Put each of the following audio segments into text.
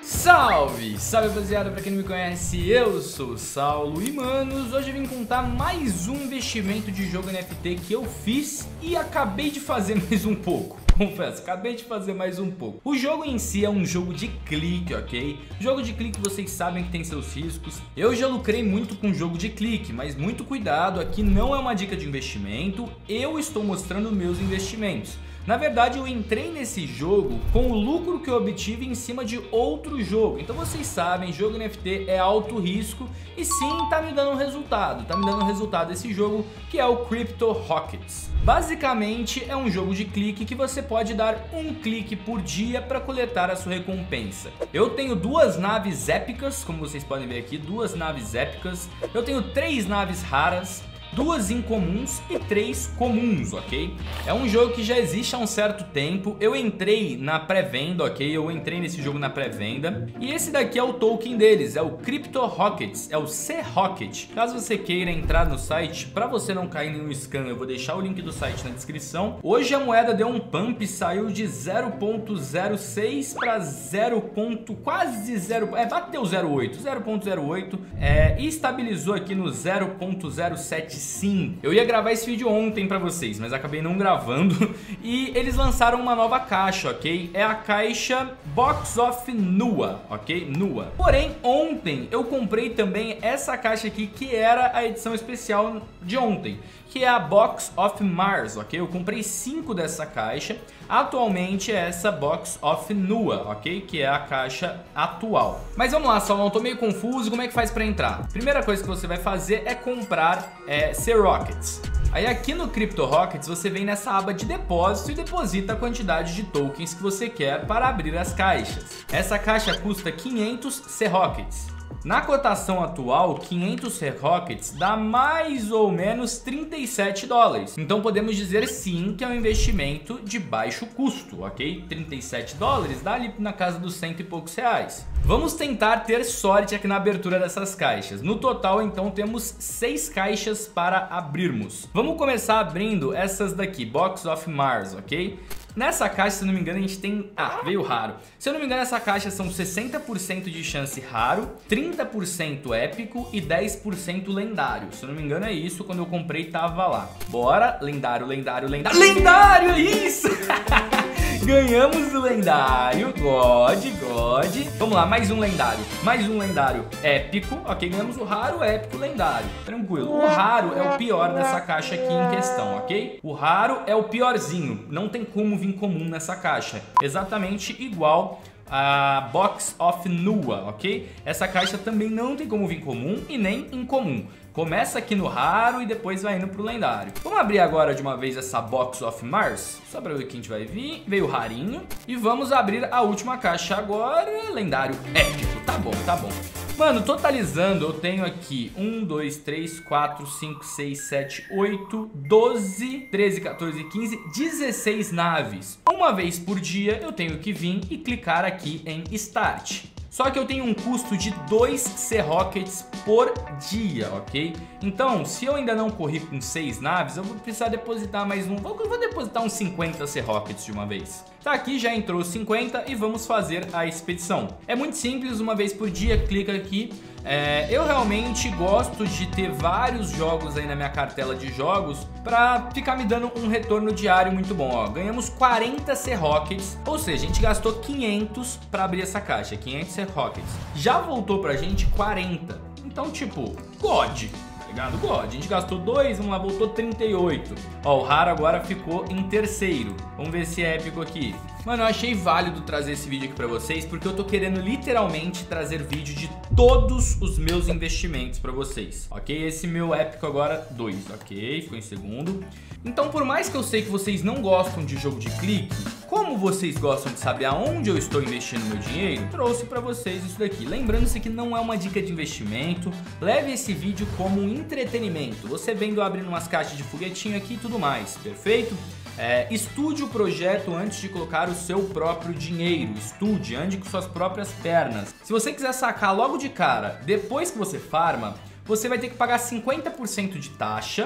Salve! Salve, rapaziada, pra quem não me conhece, eu sou o Saulo e, manos, hoje eu vim contar mais um investimento de jogo NFT que eu fiz e acabei de fazer mais um pouco. Confesso, acabei de fazer mais um pouco. O jogo em si é um jogo de clique, ok? Jogo de clique vocês sabem que tem seus riscos. Eu já lucrei muito com jogo de clique, mas muito cuidado, aqui não é uma dica de investimento. Eu estou mostrando meus investimentos. Na verdade, eu entrei nesse jogo com o lucro que eu obtive em cima de outro jogo. Então vocês sabem, jogo NFT é alto risco e sim, tá me dando um resultado. Tá me dando um resultado esse jogo, que é o Crypto Rockets. Basicamente, é um jogo de clique que você pode dar um clique por dia para coletar a sua recompensa. Eu tenho duas naves épicas, como vocês podem ver aqui, duas naves épicas. Eu tenho 3 naves raras, 2 incomuns e 3 comuns, ok? É um jogo que já existe há um certo tempo. Eu entrei na pré-venda, ok? Eu entrei nesse jogo na pré-venda. E esse daqui é o token deles, é o Crypto Rockets, é o C-Rocket. Caso você queira entrar no site, para você não cair em nenhum scam, eu vou deixar o link do site na descrição. Hoje a moeda deu um pump, saiu de 0.06 para 0. Quase 0, bateu 0.08 e estabilizou aqui no 0.07. Sim, eu ia gravar esse vídeo ontem pra vocês, mas acabei não gravando. E eles lançaram uma nova caixa, ok? É a caixa Box of Nua, ok? Nua. Porém, ontem eu comprei também essa caixa aqui, que era a edição especial de ontem, que é a Box of Mars, ok? Eu comprei 5 dessa caixa. Atualmente é essa Box of Nua, ok? Que é a caixa atual. Mas vamos lá, Salão, tô meio confuso. Como é que faz pra entrar? Primeira coisa que você vai fazer é comprar C-Rockets. Aí aqui no Crypto Rockets você vem nessa aba de depósito e deposita a quantidade de tokens que você quer para abrir as caixas. Essa caixa custa 500 C-Rockets. Na cotação atual, 500 C-Rockets dá mais ou menos 37 dólares. Então podemos dizer sim que é um investimento de baixo custo, ok? 37 dólares dá ali na casa dos 100 e poucos reais. Vamos tentar ter sorte aqui na abertura dessas caixas. No total, então, temos 6 caixas para abrirmos. Vamos começar abrindo essas daqui, Box of Mars, ok? Nessa caixa, se eu não me engano, a gente tem... veio raro. Se eu não me engano, essa caixa são 60% de chance raro, 30% épico e 10% lendário. Se eu não me engano, é isso. Quando eu comprei, tava lá. Bora, lendário, lendário, lendário. Lendário, é isso! Ganhamos o lendário, God. Vamos lá, mais um lendário épico, ok? Ganhamos o raro, épico, lendário, tranquilo. O raro é o pior dessa caixa aqui em questão, ok? O raro é o piorzinho, não tem como vir comum nessa caixa. Exatamente igual a Box of Nua, ok? Essa caixa também não tem como vir comum e nem incomum. Começa aqui no raro e depois vai indo pro lendário. Vamos abrir agora de uma vez essa Box of Mars, só pra ver o que a gente vai vir. Veio rarinho. E vamos abrir a última caixa agora, lendário épico. Tá bom. Mano, totalizando, eu tenho aqui 1, 2, 3, 4, 5, 6, 7, 8, 12, 13, 14, 15, 16 naves. Uma vez por dia eu tenho que vir e clicar aqui em Start. Só que eu tenho um custo de 2 C-Rockets por dia, ok? Então, se eu ainda não corri com 6 naves, eu vou precisar depositar mais um... Vou depositar uns 50 C-Rockets de uma vez. Tá, aqui já entrou 50 e vamos fazer a expedição. É muito simples, uma vez por dia, clica aqui. Eu realmente gosto de ter vários jogos aí na minha cartela de jogos pra ficar me dando um retorno diário muito bom, ó. Ganhamos 40 C-Rockets, ou seja, a gente gastou 500 pra abrir essa caixa, 500 C-Rockets. Já voltou pra gente 40, então tipo, God. God. A gente gastou 2, vamos lá, voltou 38. Ó, o raro agora ficou em terceiro. Vamos ver se é épico aqui. Mano, eu achei válido trazer esse vídeo aqui pra vocês, porque eu tô querendo literalmente trazer vídeo de todos os meus investimentos pra vocês, ok? Esse meu épico agora, 2, ok? Ficou em segundo. Então, por mais que eu sei que vocês não gostam de jogo de clique, como vocês gostam de saber aonde eu estou investindo meu dinheiro, trouxe pra vocês isso daqui. Lembrando-se que não é uma dica de investimento, leve esse vídeo como um entretenimento. Você vendo abrindo umas caixas de foguetinho aqui e tudo mais, perfeito? Estude o projeto antes de colocar o seu próprio dinheiro. Estude, ande com suas próprias pernas. Se você quiser sacar logo de cara, depois que você farma, você vai ter que pagar 50% de taxa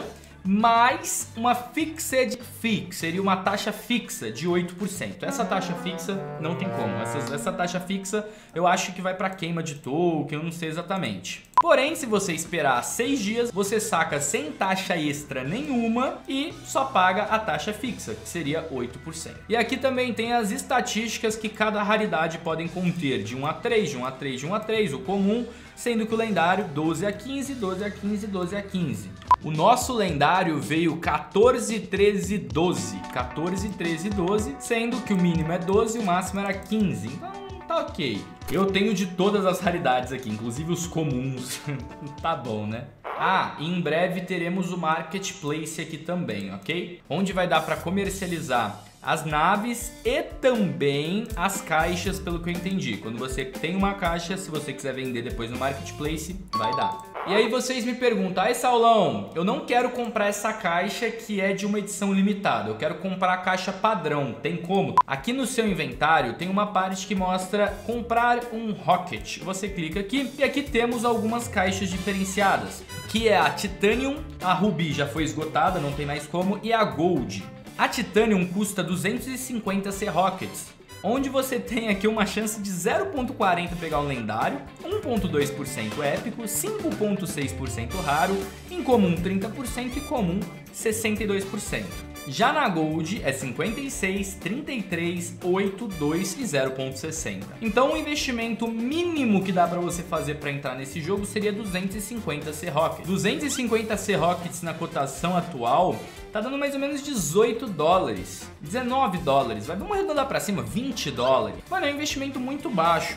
mais uma Fixed Fee, que seria uma taxa fixa de 8%. Essa taxa fixa não tem como. Essa taxa fixa eu acho que vai para queima de token, eu não sei exatamente. Porém, se você esperar 6 dias, você saca sem taxa extra nenhuma e só paga a taxa fixa, que seria 8%. E aqui também tem as estatísticas que cada raridade podem conter, de 1 a 3, de 1 a 3, de 1 a 3, o comum, sendo que o lendário 12 a 15, 12 a 15, 12 a 15. O nosso lendário veio 14, 13, 12. 14, 13, 12, sendo que o mínimo é 12 e o máximo era 15. Então tá ok. Eu tenho de todas as raridades aqui, inclusive os comuns. Tá bom, né? Ah, e em breve teremos o Marketplace aqui também, ok? Onde vai dar para comercializar as naves e também as caixas, pelo que eu entendi. Quando você tem uma caixa, se você quiser vender depois no Marketplace, vai dar. E aí vocês me perguntam, ai Saulão, eu não quero comprar essa caixa que é de uma edição limitada, eu quero comprar a caixa padrão, tem como? Aqui no seu inventário tem uma parte que mostra comprar um Rocket. Você clica aqui e aqui temos algumas caixas diferenciadas, que é a Titanium, a Ruby já foi esgotada, não tem mais como, e a Gold. A Titanium custa 250 C-Rockets, onde você tem aqui uma chance de 0.40 pegar um lendário, 1.2% épico, 5.6% raro, incomum 30% e comum 62%. Já na Gold é 56, 33, 8, 2 e 0.60. Então o investimento mínimo que dá para você fazer para entrar nesse jogo seria 250 C-Rockets. 250 C-Rockets na cotação atual tá dando mais ou menos 18 dólares, 19 dólares, vamos arredondar pra cima, 20 dólares. Mano, é um investimento muito baixo,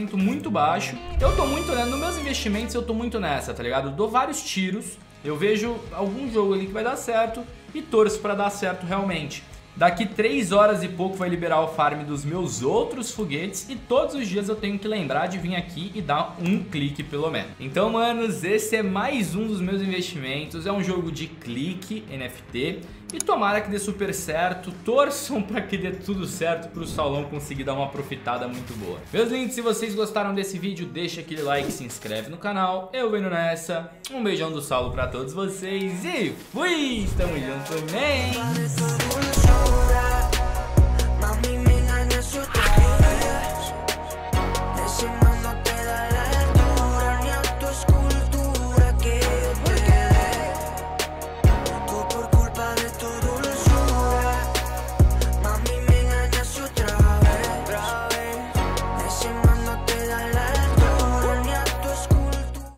Eu tô muito, né, nos meus investimentos eu tô muito nessa, tá ligado? Eu dou vários tiros, eu vejo algum jogo ali que vai dar certo e torço pra dar certo realmente. Daqui 3 horas e pouco vai liberar o farm dos meus outros foguetes e todos os dias eu tenho que lembrar de vir aqui e dar um clique pelo menos. Então, manos, esse é mais um dos meus investimentos. É um jogo de clique NFT e tomara que dê super certo. Torçam para que dê tudo certo para o Saulão conseguir dar uma profitada muito boa. Meus lindos, se vocês gostaram desse vídeo, deixa aquele like, se inscreve no canal. Eu venho nessa. Um beijão do Saulo para todos vocês e fui! Tamo junto, man!